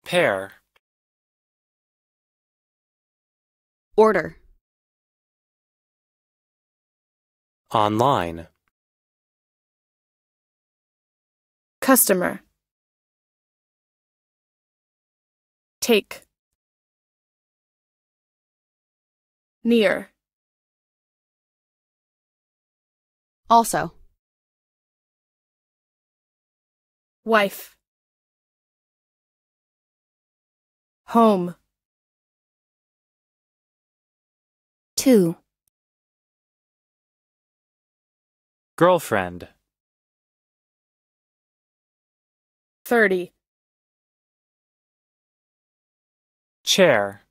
Pair. Order. Online. Customer. Take. Near. Also. Wife. Home. 2. Girlfriend. 30. Chair.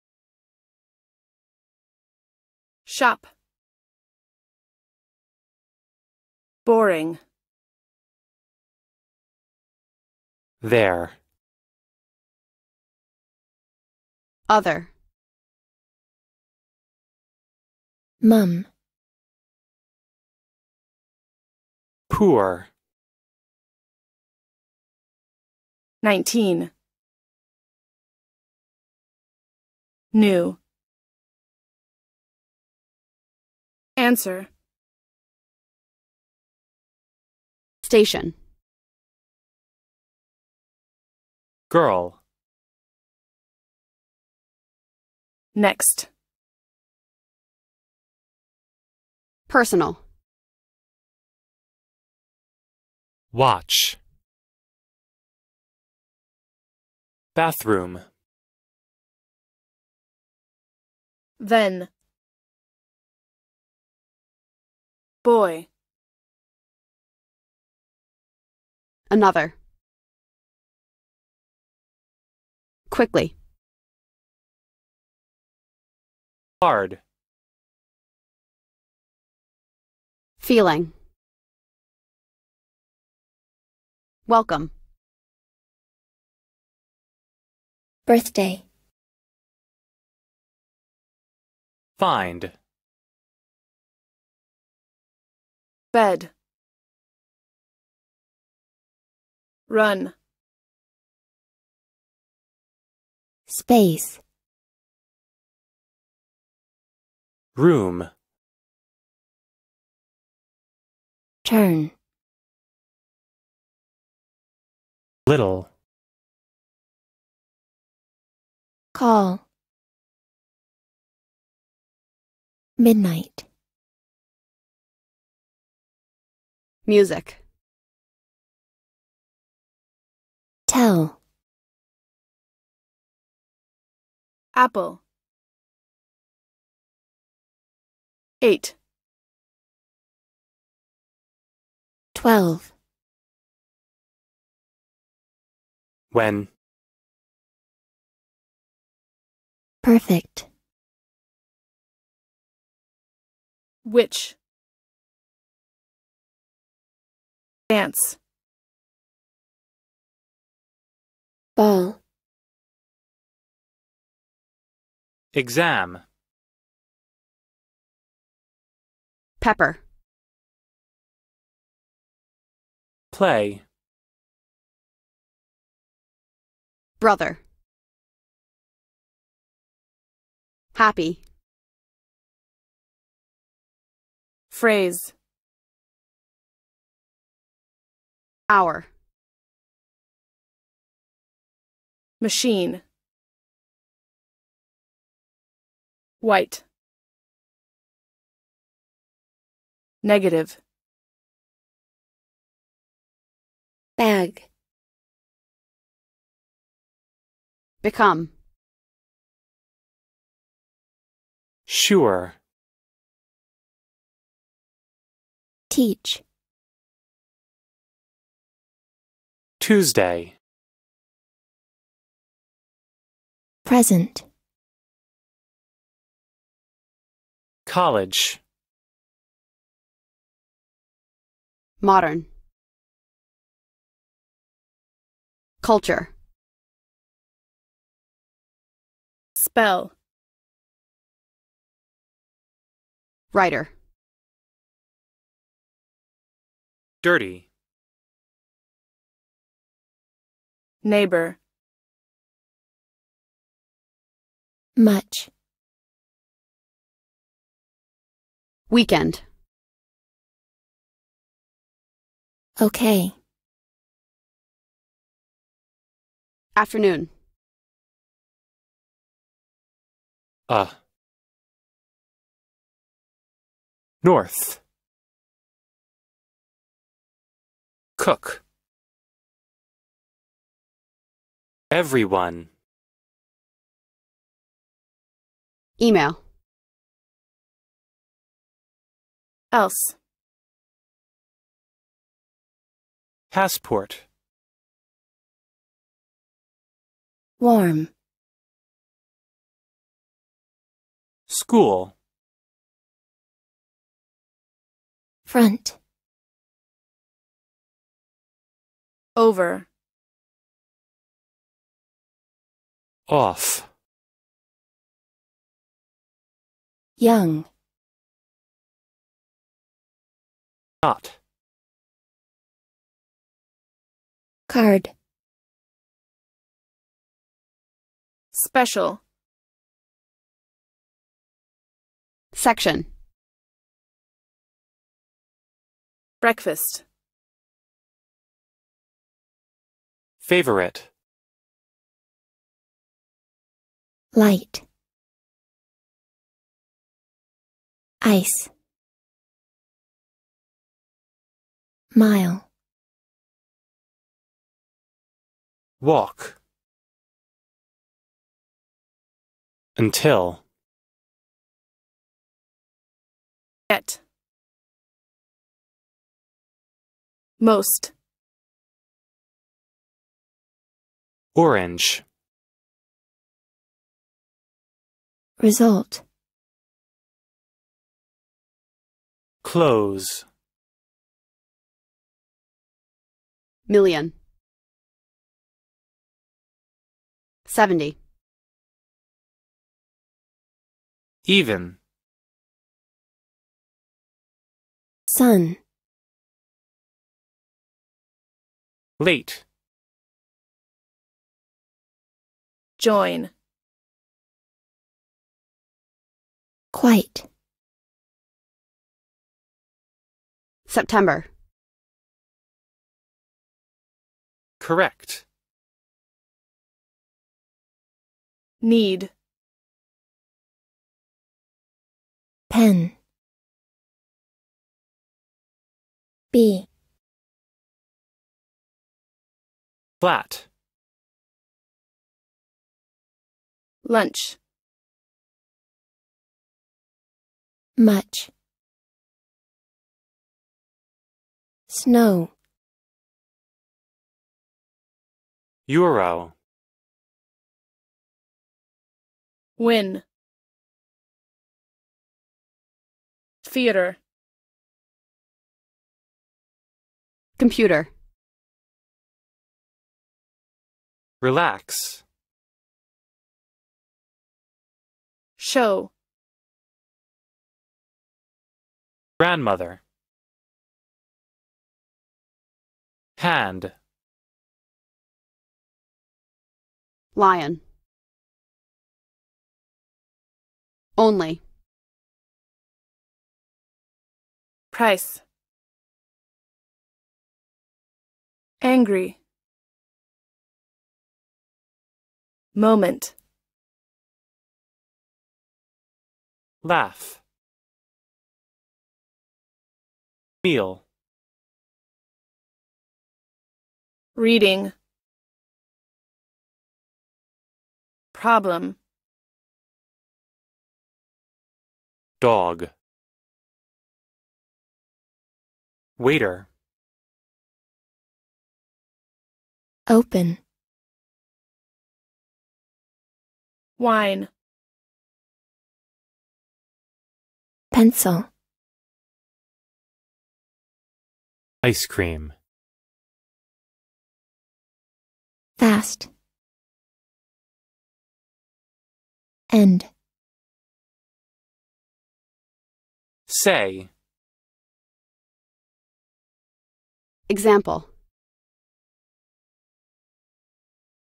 Shop. Boring. There. Other. Mum. Poor. 19. New. Answer. Station. Girl. Next. Personal. Watch. Bathroom. Then. Boy. Another. Quickly. Hard. Feeling. Welcome. Birthday. Find. Bed. Run. Space. Room. Turn. Little. Call. Midnight. Music. Tell. Apple. 8. 12. When. Perfect. Which. Dance. Ball. Exam. Pepper. Play. Brother. Happy. Phrase. Hour. Machine. White. Negative. Bag. Become. Sure. Teach. Tuesday. Present. College. Modern. Culture. Spell. Writer. Dirty. Neighbor. Much. Weekend. Okay. Afternoon. North. Cook. Everyone. Email. Else. Passport. Warm. School. Front. Over. Off. Young. Not. Card. Special. Section. Breakfast. Favorite. Light. Ice. Mile. Walk. Until. Get. Most. Orange. Result. Close. Million. 70. Even. Sun. Late. Join. Quite. September. Correct. Need. Pen. B. Flat. Lunch. Much. Snow. Euro. Win. Theater. Computer. Relax. Show. Grandmother. Hand. Lion. Only. Price. Angry. Moment. Laugh. Meal. Reading. Problem. Dog. Waiter. Open. Wine. Pencil. Ice cream. Fast. End. Say. Example.